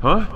Huh?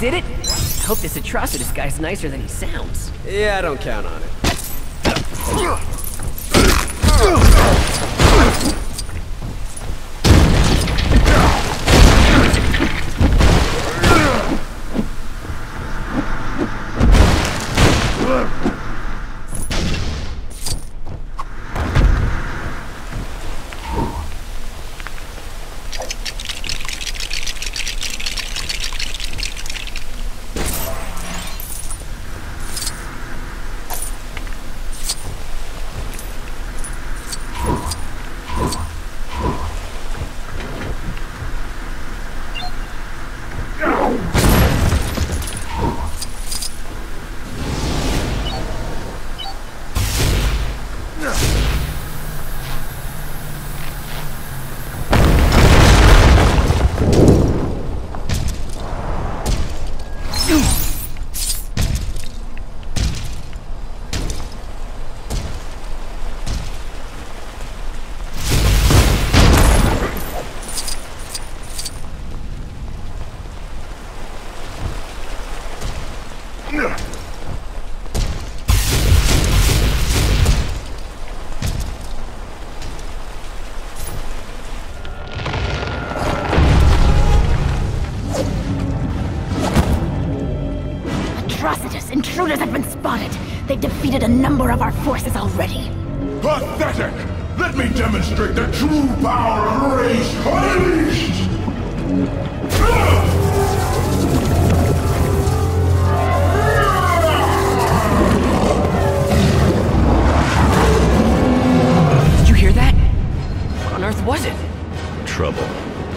did it? I hope this Atrocitus guy's nicer than he sounds. Yeah, I don't count on it. Intruders have been spotted. They've defeated a number of our forces already. Pathetic! Let me demonstrate the true power of Race Unleashed! Did you hear that? What on earth was it? Trouble.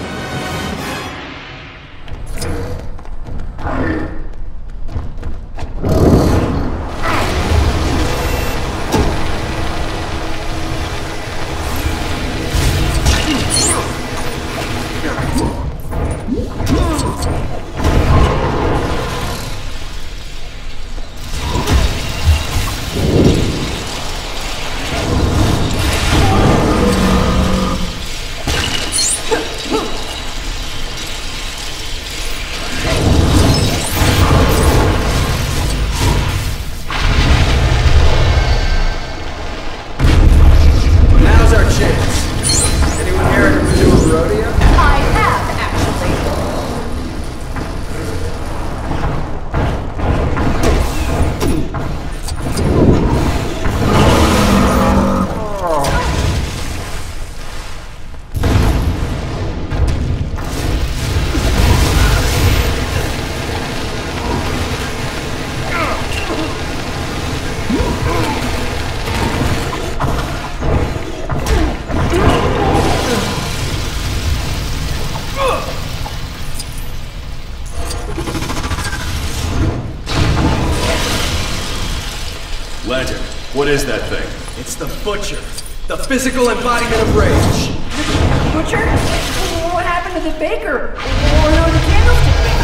Legend, what is that thing? It's the Butcher. The physical embodiment of rage. Butcher? What happened to the baker? Or no, the candlestick maker?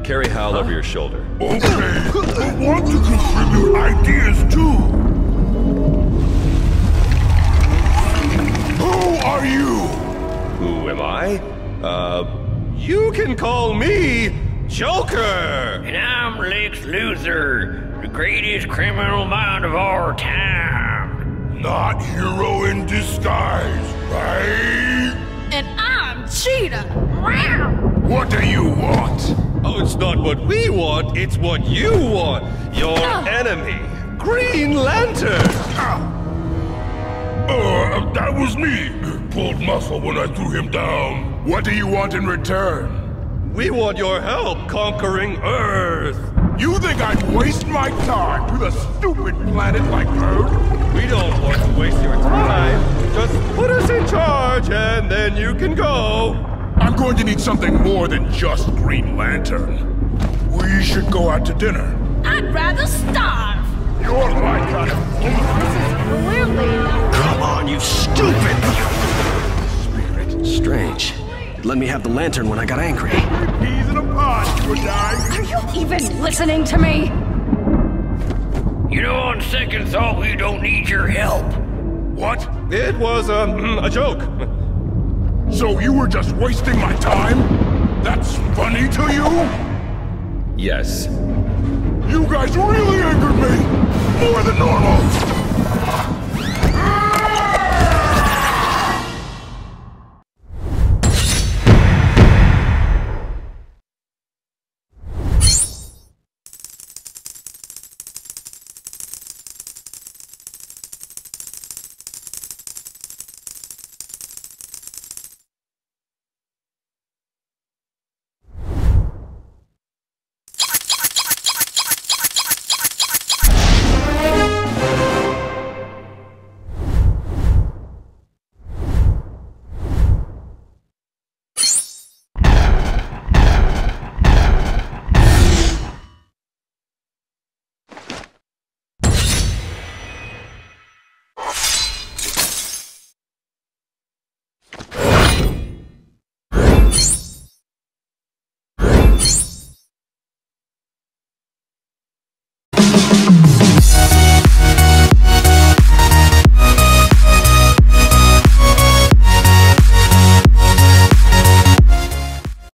Carry Hal over your shoulder. Okay, I want to contribute ideas too. Who are you? Who am I? You can call me Joker! And I'm Lex Luthor, the greatest criminal mind of our time. Not hero in disguise, right? And I'm Cheetah! Wow! What do you want? Oh, it's not what we want, it's what you want! Your enemy, Green Lantern! That was me. Pulled muscle when I threw him down. What do you want in return? We want your help conquering Earth! You think I'd waste my time with a stupid planet like Earth? We don't want to waste your time. Just put us in charge and then you can go. I'm going to need something more than just Green Lantern. We should go out to dinner. I'd rather starve! You're my kind of... Clearly... Come on, you stupid! Spirit. Strange. Let me have the lantern when I got angry. Peas in a pod, you and I. Are you even listening to me? You know, on second thought, we don't need your help. What? It was a joke. So you were just wasting my time? That's funny to you? Yes. You guys really angered me! More than normal!